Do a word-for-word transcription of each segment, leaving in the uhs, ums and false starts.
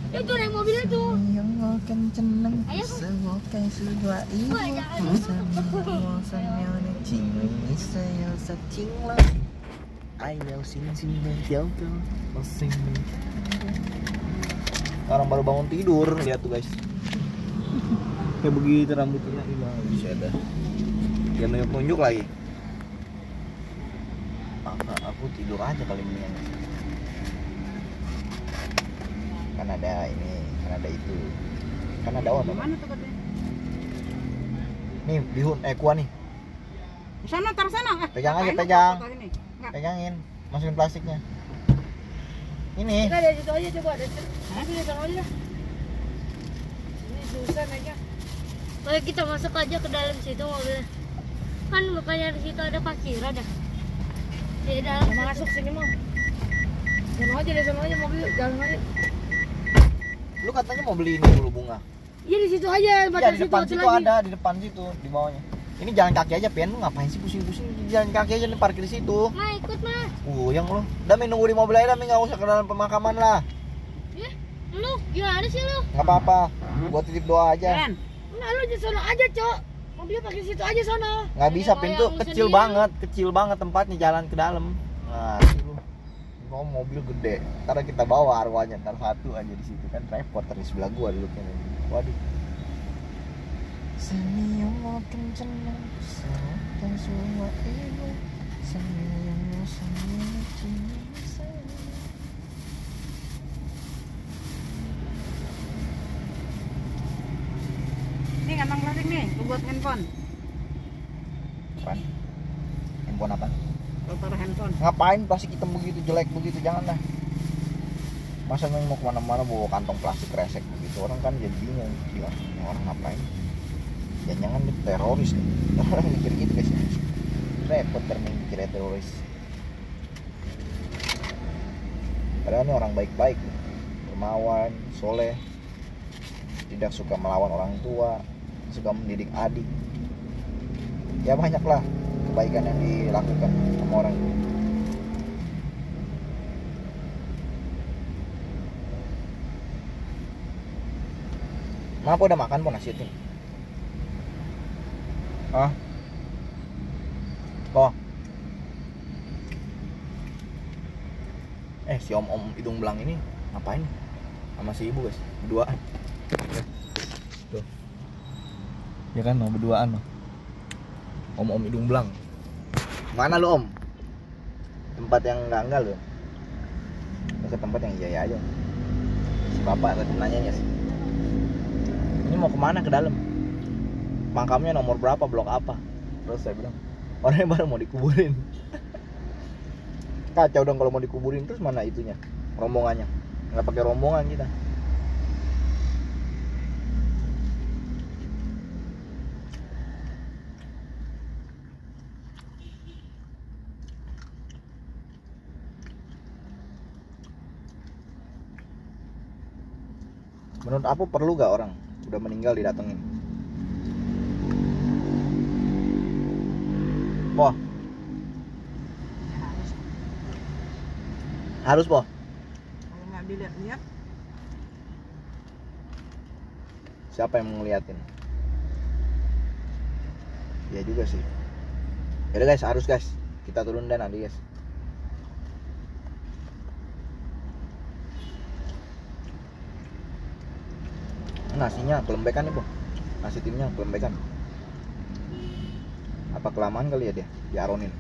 Itu naik mobil itu. Yang akan cenang Ayo. semua kayak sudah ibu. Wah, jangan. Semua semuanya cingli saya secingla. Ayo sing sing menjauh masing. Orang baru bangun tidur, lihat tuh guys. Kayak begitu rambutnya hilang, bisa ada. Dia nunjuk-nunjuk lagi. Maka aku tidur aja kali ini. Kan ada ini, kan ada itu, kan ada apa? Mana tuh katanya? Nih bihun, eh kuah nih. Di sana, taruh sana. Eh, Pegang aja, ngapain pegang. lu foto ini? Enggak. Pegangin, masukin plastiknya. Ini. Kita dari situ aja coba, dari situ. Di sana aja. Ini susah naiknya. Oke, kita masuk aja ke dalam situ mobilnya. Kan bukannya di situ ada parkiran ya? Di dalam Mau masuk sini mau. Jalan aja dari sana aja mobil, jalan aja. Lu katanya mau beli ini dulu bunga. Iya di situ aja, Ya di depan situ ada, di depan situ, di bawahnya. Ini jalan kaki aja, Pian. Lu ngapain sih pusing-pusing? Jalan kaki aja nih, parkir di situ. Ma ikut ma. Uh, yang lu. Dami nunggu di mobil aja, Dami nggak usah ke dalam pemakaman lah. Ya, lu gimana sih lu? Nggak apa-apa. Gua titip doa aja. Ren, Nah lu di sana aja, Cok. Mobilnya pakai situ aja sana. Nggak bisa, Ada pintu goyang kecil sendiri. banget, kecil banget tempatnya jalan ke dalam. Nah, sih lu. Mau mobil gede. Ntar kita bawa arwahnya, ntar satu aja di situ kan repot terus sebelah gua duduknya. Waduh. Seni yang mau kencenang, dan semua ibu, seni yang mau seni cinta. ini kantong plastik nih, lu buat handphone. Apaan? Handphone apa? Lu taruh handphone. Ngapain plastik hitam begitu, jelek begitu, jangan dah. Masa neng mau kemana-mana bawa kantong plastik resek begitu, orang kan jadi bingung. Gila, ini orang ngapain? Jangan-jangan dia teroris nih. Orang mikir gitu guys. Repot terming mikirnya teroris. Padahal ini orang baik-baik, dermawan, soleh, tidak suka melawan orang tua, suka mendidik adik. Ya banyaklah kebaikan yang dilakukan sama orang itu. Kenapa udah makan po nasi itu? Ah, oh, eh si om om hidung belang ini ngapain? Sama si ibu guys, berduaan. Tuh, ya kan mau berduaan loh. Om om hidung belang. Mana lu om? Tempat yang enggak enggak lu? Ke tempat yang iya aja. Si bapak tadi nanya sih. Ini mau kemana ke dalam? Makamnya nomor berapa, blok apa? Terus saya bilang, orangnya baru mau dikuburin. Kacau dong kalau mau dikuburin, terus mana itunya, rombongannya? Nggak pakai rombongan kita. Menurut aku perlu gak orang udah meninggal didatengin? Wah, harus. harus po. Kalau nggak dilihat-lihat, Siapa yang mau ngeliatin? Ya juga sih. Yaudah guys, harus guys. Kita turun dan nanti guys. Nasinya kelembekan nih po. Nasi timnya kelembekan. Apa kelamaan kali ya dia diaronin.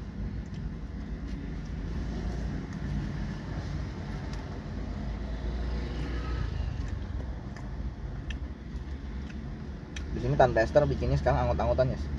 Di sini Tante Esther bikinnya sekarang anggot-anggotan ya.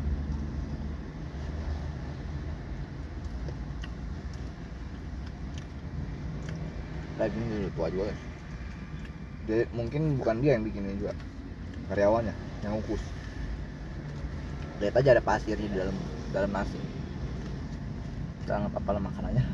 Daging dulu tua juga guys. Jadi, mungkin bukan dia yang bikinnya juga, karyawannya yang ngukus. Lihat aja ada pasirnya di dalam dalam nasi. Udah nggak apa-apa lah makanannya.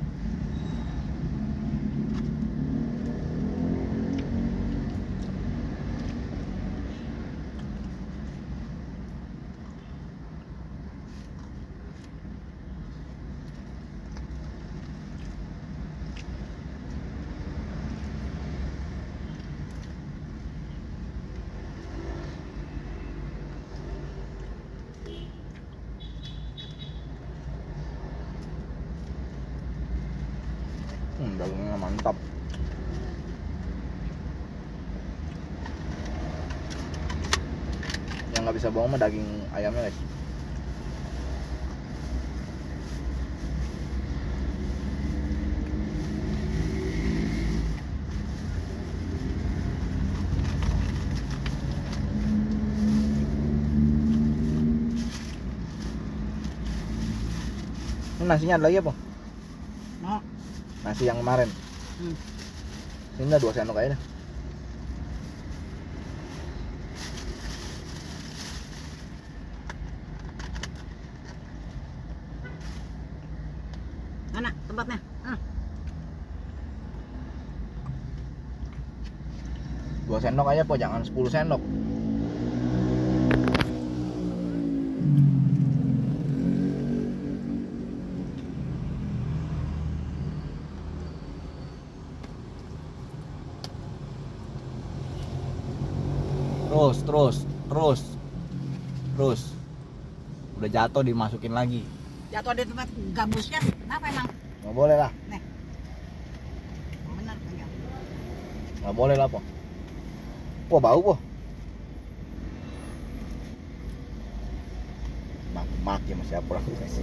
mantap. Yang nggak bisa bohong mah daging ayamnya guys. Ini nasinya ada lagi apa? No. Nasi yang kemarin. Hmm. Sini dah dua sendok aja dah. Mana tempatnya? Ah. Dua sendok aja po, jangan sepuluh sendok. Terus, terus, terus, terus. Udah jatuh dimasukin lagi. Jatuh di tempat gabusnya. Kenapa emang? Nggak boleh lah, Nih. Benar enggak? nggak boleh lah po. Wah bau po. Maki masih apa lagi guys.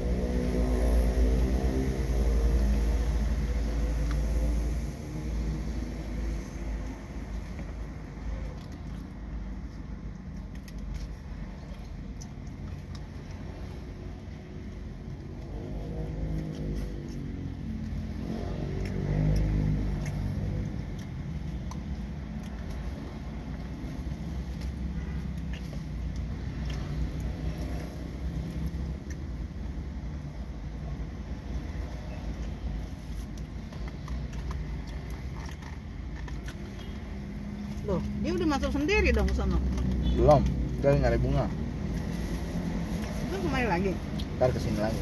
Loh, dia udah masuk sendiri dong ke sono. Belum, kita nyari bunga. Itu kemari lagi. Ntar kesini lagi.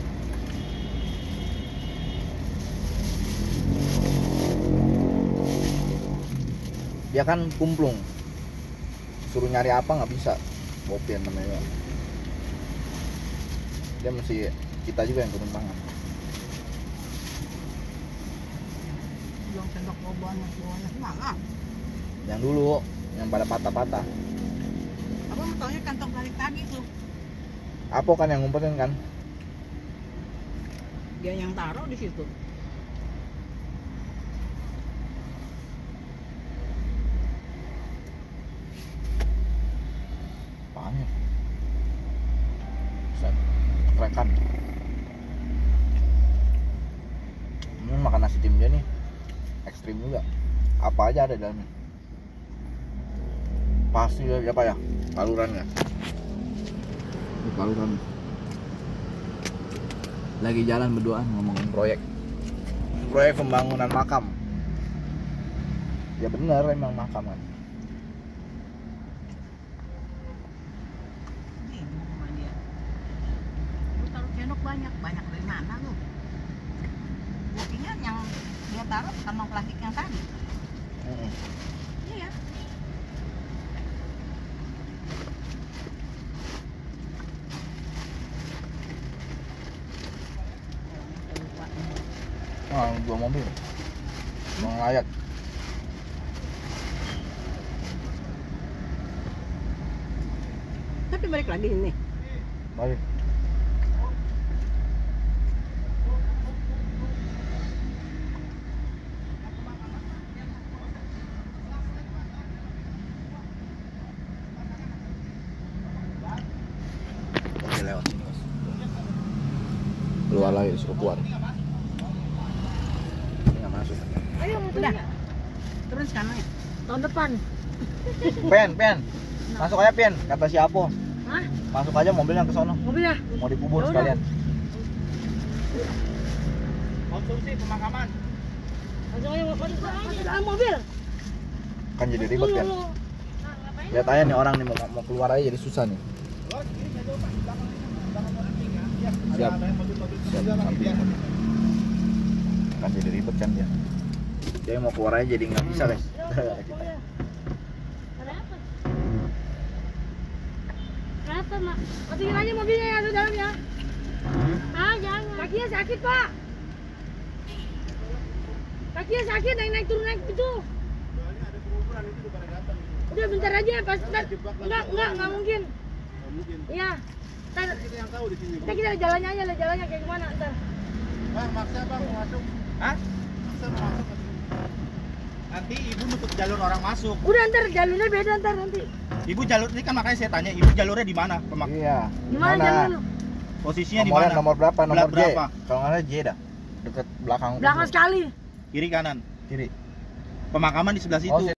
Dia kan kumplung, suruh nyari apa nggak bisa. Bopian namanya. Dia mesti kita juga yang turun tangan. Belum sendok bawa banyak banyak malah. Yang dulu, yang pada patah-patah. Abang taunya kantong balik tadi tuh. Apa kan yang ngumpetin kan? Dia yang taruh di situ. Apaan ya? Set, rekan. Ini makan nasi tim dia nih, ekstrim juga. Apa aja ada di dalamnya. Pasti ya apa ya? Baluran ya. Ini baluran. Lagi jalan berduaan ngomongin proyek. Proyek pembangunan makam. Ya bener emang makam kan. Nih, rumah dia. Lu taruh sendok banyak, banyak dari mana lu? Buktinya yang dia taruh kantong plastik yang tadi. Mm-mm. Iya. Ah, dua mobil. Mau ngelayak. Tapi balik lagi ini. Balik. Oke, lewat sini mas. Keluar lagi, suruh keluar. Ini nggak masuk. Ayo Udah. Terus kanan ya. tahun depan. Pen, pen. Masuk aja pen, kata si Apo. Hah? Masuk aja mobilnya ke sono. Mobilnya? Mau dikubur Ya udah. sekalian. Konsumsi pemakaman. Masuk aja, masuk aja dalam mobil. Kan jadi ribet kan. Lihat aja nih orang nih mau, mau keluar aja jadi susah nih. Siap. Siap samping. Kan jadi ribet kan dia. Dia mau keluar aja jadi nggak bisa guys. Kenapa, Mak? Masukin aja mobilnya ya, ke dalam ya. Ah, jangan. Kakinya sakit, Pak. Kakinya kakinya sakit naik naik turun naik itu. Udah bentar aja pas ntar. Enggak enggak enggak mungkin. Iya. Ntar Kita yang tahu di sini. kita kita lihat jalannya aja, lihat jalannya kayak gimana ntar. Bang, maksa bang mau masuk. Hah? Maksa mau masuk. Nanti ibu nutup jalur orang masuk. Udah ntar jalurnya beda ntar nanti. Ibu jalur ini kan makanya saya tanya, ibu jalurnya di mana? Pemak Iya. Gimana jalur lu? posisinya di Nomornya mana? nomor berapa? Nomor Belah J. berapa? Kalau nggak salah J dah. Deket belakang. Belakang sekali. Kiri kanan. Kiri. Pemakaman di sebelah situ. Oh,